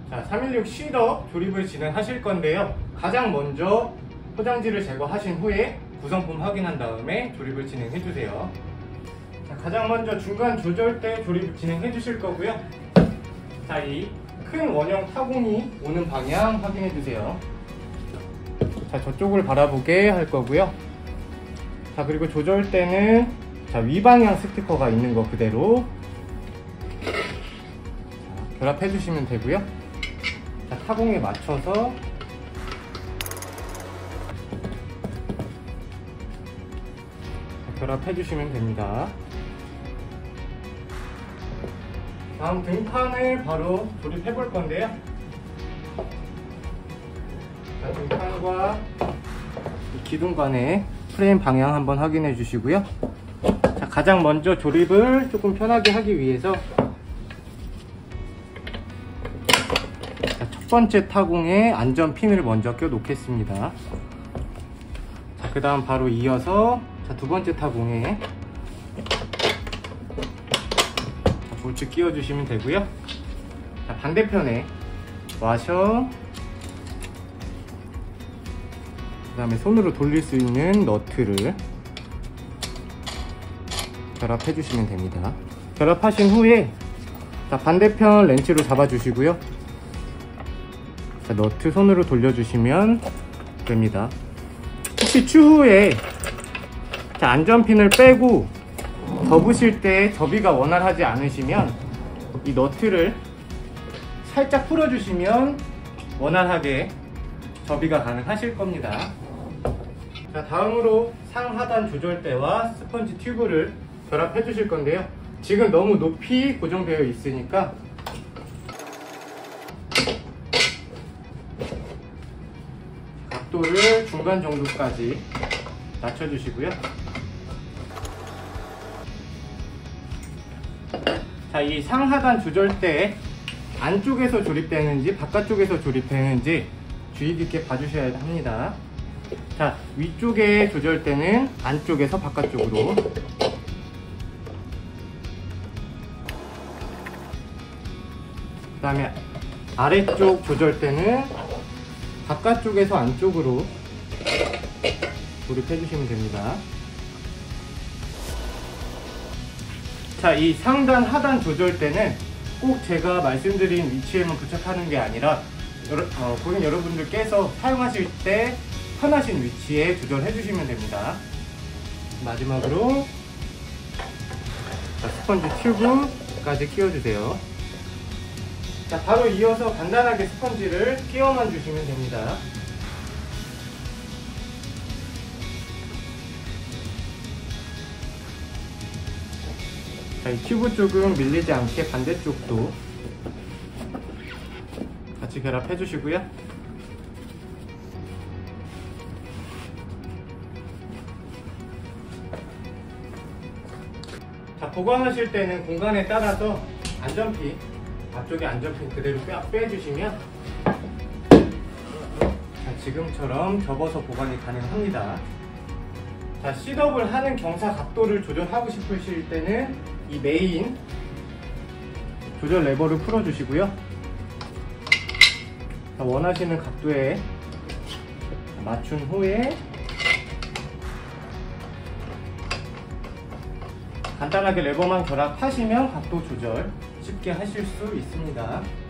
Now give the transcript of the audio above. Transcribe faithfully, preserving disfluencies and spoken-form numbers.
자, 삼일육 시럽 조립을 진행하실 건데요. 가장 먼저 포장지를 제거하신 후에 구성품 확인한 다음에 조립을 진행해 주세요. 자, 가장 먼저 중간 조절대 조립 진행해 주실 거고요. 자, 이 큰 원형 타공이 오는 방향 확인해 주세요. 자, 저쪽을 바라보게 할 거고요. 자, 그리고 조절대는 자, 위방향 스티커가 있는 거 그대로 자, 결합해 주시면 되고요. 자, 타공에 맞춰서 자, 결합해 주시면 됩니다. 다음 등판을 바로 조립해 볼 건데요. 자, 등판과 기둥관의 프레임 방향 한번 확인해 주시고요. 자, 가장 먼저 조립을 조금 편하게 하기 위해서 자, 첫 번째 타공에 안전핀을 먼저 껴 놓겠습니다. 자, 그 다음 바로 이어서 자, 두 번째 타공에 볼트 끼워 주시면 되고요. 자, 반대편에 와셔, 그 다음에 손으로 돌릴 수 있는 너트를 결합해 주시면 됩니다. 결합하신 후에 자, 반대편 렌치로 잡아 주시고요. 자, 너트 손으로 돌려 주시면 됩니다. 혹시 추후에 자, 안전핀을 빼고 접으실 때 접이가 원활하지 않으시면 이 너트를 살짝 풀어 주시면 원활하게 접이가 가능하실 겁니다. 자, 다음으로 상하단 조절대와 스펀지 튜브를 결합해 주실 건데요. 지금 너무 높이 고정되어 있으니까 각도를 중간 정도까지 낮춰 주시고요. 자, 이 상하단 조절대 안쪽에서 조립되는지 바깥쪽에서 조립되는지 주의 깊게 봐주셔야 합니다. 자, 위쪽의 조절대는 안쪽에서 바깥쪽으로, 그 다음에 아래쪽 조절대는 바깥쪽에서 안쪽으로 조립해 주시면 됩니다. 자, 이 상단 하단 조절대는 꼭 제가 말씀드린 위치에만 부착하는 게 아니라 여러, 어, 고객 여러분들께서 사용하실 때 편하신 위치에 조절해 주시면 됩니다. 마지막으로 자, 스펀지 튜브까지 끼워주세요. 자, 바로 이어서 간단하게 스펀지를 끼워만 주시면 됩니다. 자, 이 튜브 쪽은 밀리지 않게 반대쪽도 같이 결합해 주시고요. 자, 보관하실 때는 공간에 따라서 안전핀, 앞쪽에 안전핀 그대로 빼주시면 자, 지금처럼 접어서 보관이 가능합니다. 자, 셋업을 하는 경사 각도를 조절하고 싶으실 때는 이 메인 조절 레버를 풀어 주시고요. 자, 원하시는 각도에 맞춘 후에 간단하게 레버만 결합하시면 각도 조절 쉽게 하실 수 있습니다.